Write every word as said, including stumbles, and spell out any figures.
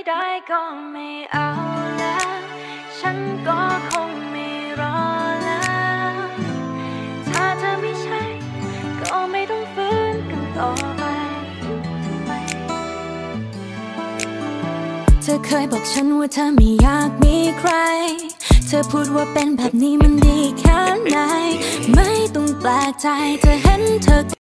ได้ก็ไม่เอาแล้วฉันก็คงไม่รอแล้วถ้าเธอไม่ใช่ก็ไม่ต้องฝืนกันต่อไปเธอเคยบอกฉันว่าเธอไม่อยากมีใครเธอพูดว่าเป็นแบบนี้มันดีแค่ไหนไม่ต้องแปลกใจเธอเห็นเธอ